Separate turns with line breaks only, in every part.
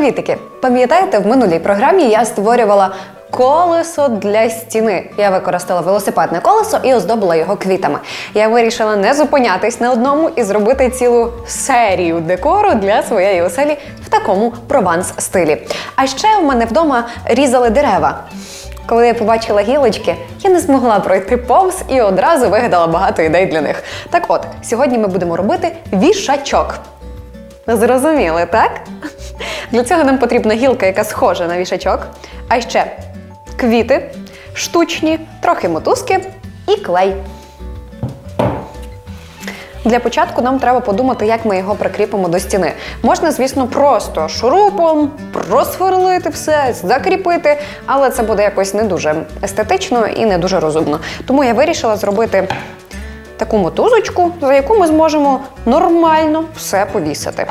Привітики! Пам'ятаєте, в минулій програмі я створювала колесо для стіни. Я використала велосипедне колесо і оздобила його квітами. Я вирішила не зупинятись на одному і зробити цілу серію декору для своєї оселі в такому прованс-стилі. А ще в мене вдома різали дерева. Коли я побачила гілочки, я не змогла пройти повз і одразу вигадала багато ідей для них. Так от, сьогодні ми будемо робити вішачок. Зрозуміли, так? Для цього нам потрібна гілка, яка схожа на вішачок, а ще квіти, штучні, трохи мотузки і клей. Для початку нам треба подумати, як ми його прикріпимо до стіни. Можна, звісно, просто шурупом просверлити все, закріпити, але це буде якось не дуже естетично і не дуже розумно. Тому я вирішила зробити таку мотузочку, за яку ми зможемо нормально все повісити.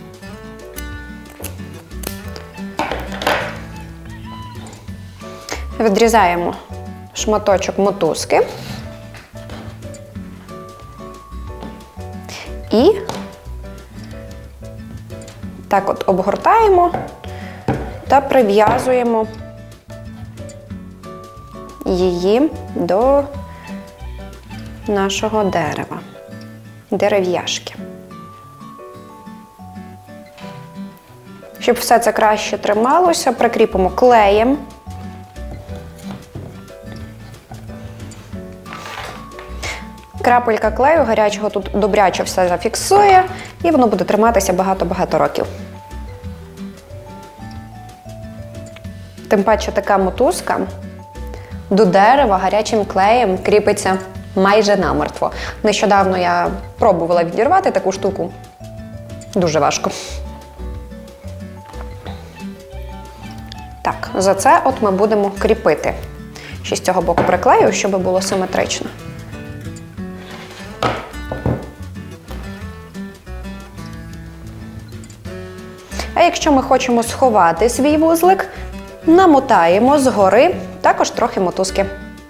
Відрізаємо шматочок мотузки і так от обгортаємо та прив'язуємо її до нашого дерева, дерев'яшки. Щоб все це краще трималося, прикріпимо клеєм. Крапелька клею гарячого тут добряче все зафіксує, і воно буде триматися багато-багато років. Тим паче така мотузка до дерева гарячим клеєм кріпиться майже намертво. Нещодавно я пробувала відірвати таку штуку. Дуже важко. Так, за це от ми будемо кріпити. Ще з цього боку приклею, щоб було симетрично. А якщо ми хочемо сховати свій вузлик, намотаємо згори також трохи мотузки.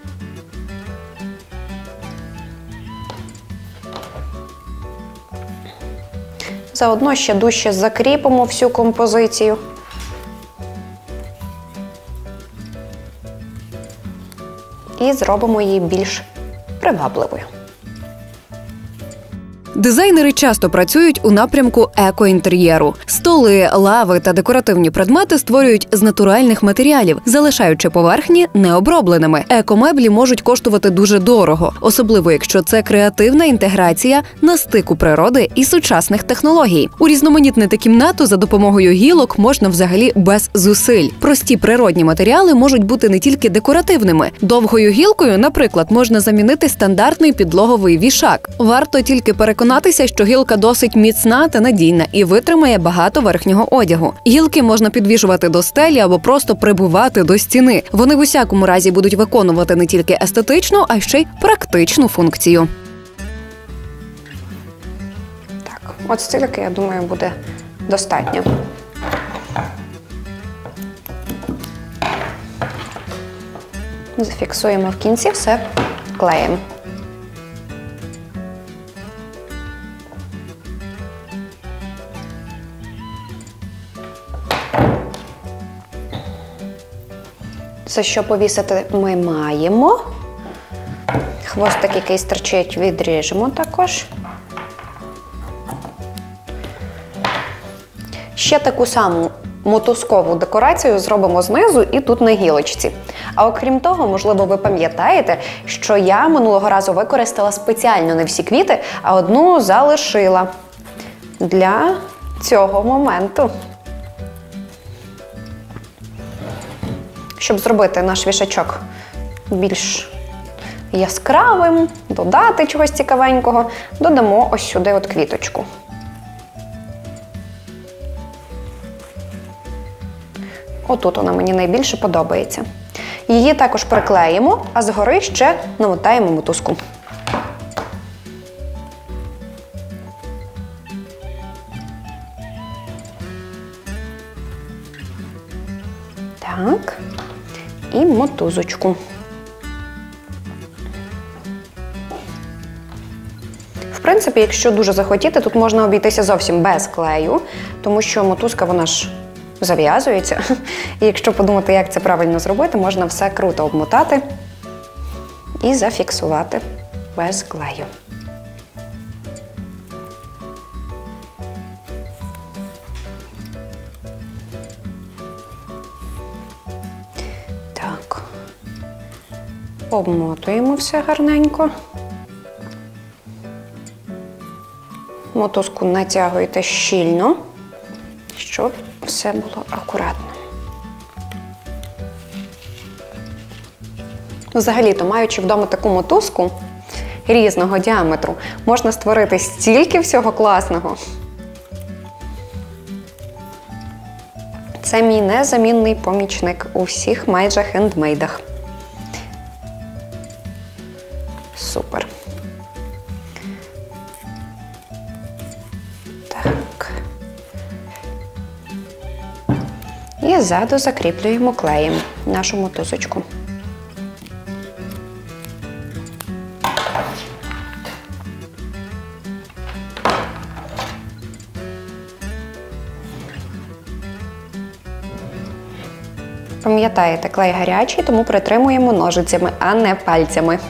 Заодно ще дужче закріпимо всю композицію. І зробимо її більш привабливою.
Дизайнери часто працюють у напрямку еко-інтер'єру. Столи, лави та декоративні предмети створюють з натуральних матеріалів, залишаючи поверхні необробленими. Еко-меблі можуть коштувати дуже дорого, особливо якщо це креативна інтеграція на стику природи і сучасних технологій. Урізноманітнити кімнату за допомогою гілок можна взагалі без зусиль. Прості природні матеріали можуть бути не тільки декоративними. Довгою гілкою, наприклад, можна замінити стандартний підлоговий вішак. Варто тільки переконатися, що гілка досить міцна та надійна і витримає багато верхнього одягу. Гілки можна підвішувати до стелі або просто прибувати до стіни. Вони в усякому разі будуть виконувати не тільки естетичну, а ще й практичну функцію.
Так, от стільки, я думаю, буде достатньо. Зафіксуємо в кінці все клеєм. Це що повісити ми маємо. Хвостик, який стирчить, відріжемо також. Ще таку саму мотузкову декорацію зробимо знизу і тут на гілочці. А окрім того, можливо, ви пам'ятаєте, що я минулого разу використала спеціально не всі квіти, а одну залишила для цього моменту. Щоб зробити наш вішачок більш яскравим, додати чогось цікавенького, додамо ось сюди от квіточку. Отут вона мені найбільше подобається. Її також приклеїмо, а згори ще намотаємо мотузку. Так. І мотузочку. В принципі, якщо дуже захотіти, тут можна обійтися зовсім без клею, тому що мотузка, вона ж зав'язується. І якщо подумати, як це правильно зробити, можна все круто обмотати і зафіксувати без клею. Так. Обмотуємо все гарненько. Мотузку натягуйте щільно, щоб все було акуратно. Взагалі-то, маючи вдома таку мотузку різного діаметру, можна створити стільки всього класного. Це мій незамінний помічник у всіх майже хендмейдах. Супер. Так. І ззаду закріплюємо клеєм нашу мотузочку. Пам'ятаєте, клей гарячий, тому притримуємо ножицями, а не пальцями.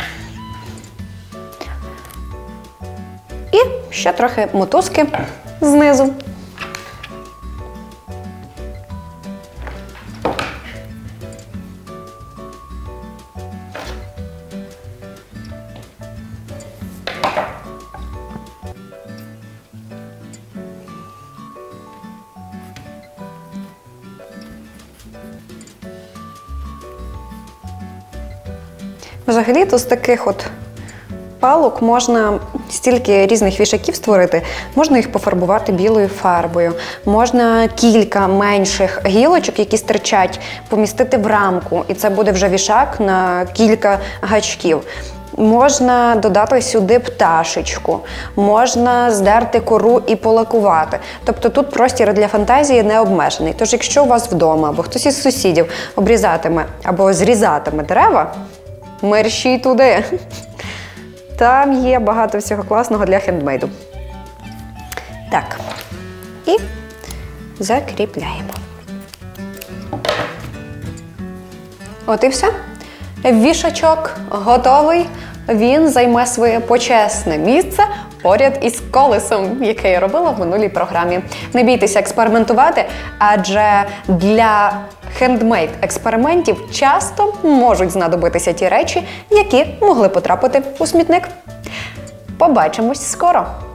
І ще трохи мотузки знизу. Взагалі-то з таких от палок можна стільки різних вішаків створити. Можна їх пофарбувати білою фарбою, можна кілька менших гілочок, які стирчать, помістити в рамку, і це буде вже вішак на кілька гачків. Можна додати сюди пташечку, можна здерти кору і полакувати. Тобто тут простір для фантазії не обмежений. Тож якщо у вас вдома або хтось із сусідів обрізатиме або зрізатиме дерева, мерщій туди. Там є багато всього класного для хендмейду. Так. І закріпляємо. От і все. Вішачок готовий. Він займе своє почесне місце поряд із колесом, яке я робила в минулій програмі. Не бійтеся експериментувати, адже для хендмейд-експериментів часто можуть знадобитися ті речі, які могли потрапити у смітник. Побачимось скоро!